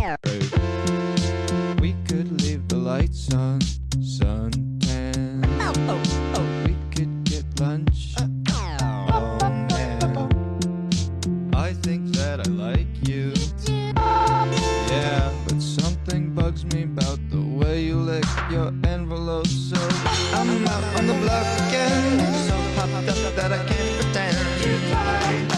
We could leave the lights on, suntan. We could get lunch. Oh man, I think that I like you. Yeah, but something bugs me about the way you lick your envelope. So I'm out on the block again, so popped up that I can't pretend.